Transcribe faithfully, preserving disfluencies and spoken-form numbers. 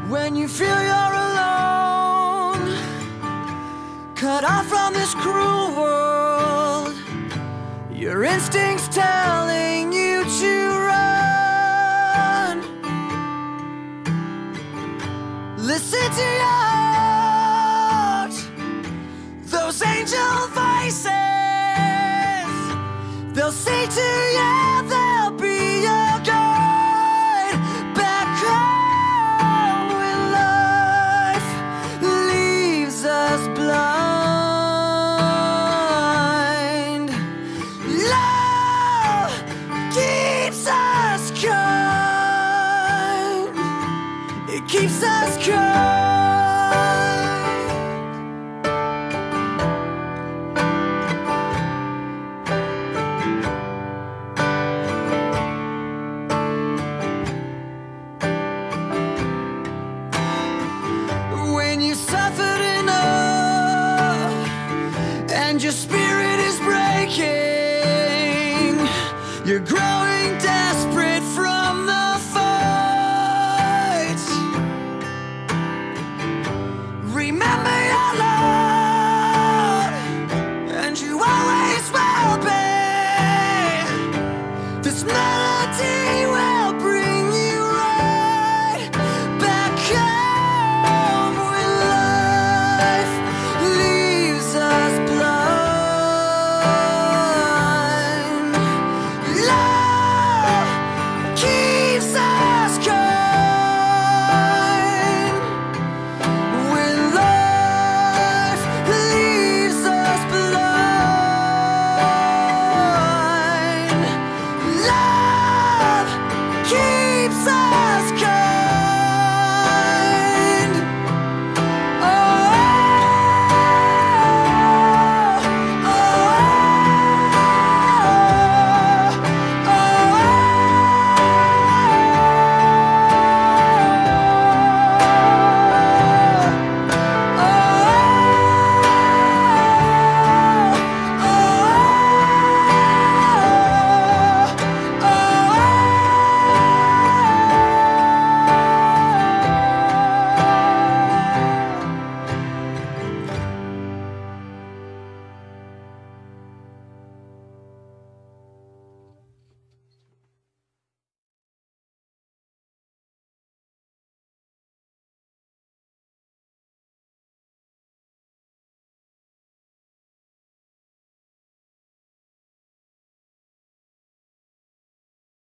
When you feel you're alone, cut off from this cruel world, your instincts telling you to run. Listen to your heart, those angel voices. They'll say to you, they'll be your guide back home when life leaves us blind. Love keeps us kind. It keeps us kind.